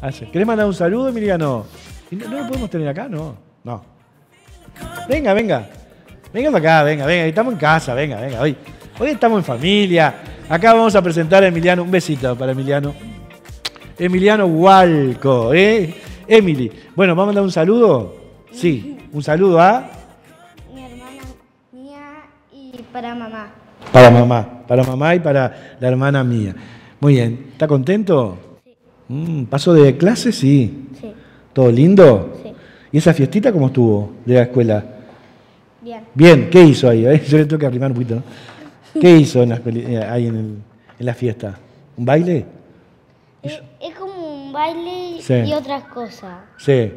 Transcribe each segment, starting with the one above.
¿Querés mandar un saludo, Emiliano? ¿No lo podemos tener acá? No. Venga. Venga para acá, venga. Estamos en casa, venga. Hoy estamos en familia. Acá vamos a presentar a Emiliano. Un besito para Emiliano. Emiliano Hualco, Emily. Bueno, ¿vamos a mandar un saludo? Sí, un saludo a... mi hermana mía y para mamá. Para mamá y para la hermana mía. Muy bien. ¿Está contento? Sí. ¿Paso de clase? Sí. Sí. ¿Todo lindo? Sí. ¿Y esa fiestita cómo estuvo de la escuela? Bien. Bien, ¿qué hizo ahí? Yo le tengo que arrimar un poquito, ¿no? ¿Qué hizo ahí en la fiesta? ¿Un baile? Es como un baile Sí. y otras cosas. Sí.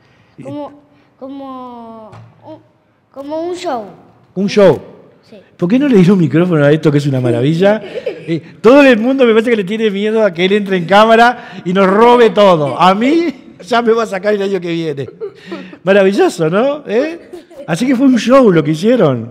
Como un show. ¿Un show? Sí. ¿Por qué no le di un micrófono a esto que es una maravilla? Todo el mundo me parece que le tiene miedo a que él entre en cámara y nos robe todo. A mí ya me va a sacar el año que viene. Maravilloso, ¿no? Así que fue un show lo que hicieron.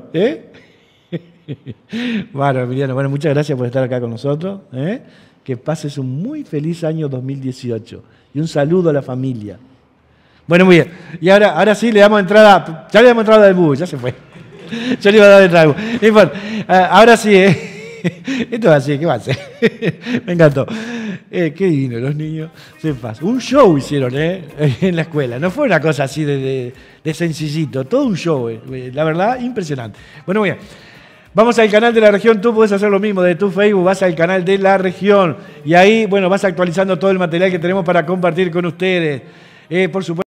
Bueno, Emiliano, muchas gracias por estar acá con nosotros. Que pases un muy feliz año 2018. Y un saludo a la familia. Bueno, muy bien. Y ahora sí le damos entrada. Ya le damos entrada al bus, ya se fue. Yo le iba a dar entrada al bus. Y bueno, ahora sí, Esto es así, ¿qué va a hacer? Me encantó. Qué divino, los niños se pasan. Un show hicieron, en la escuela. No fue una cosa así de sencillito, todo un show, la verdad, impresionante. Bueno, muy bien. Vamos al canal de la región, tú puedes hacer lo mismo, de tu Facebook vas al canal de la región y ahí, bueno, vas actualizando todo el material que tenemos para compartir con ustedes. Por supuesto.